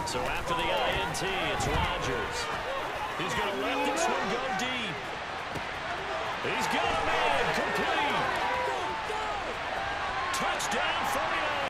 So after the INT, it's Rodgers. He's going to let this one go deep. He's got him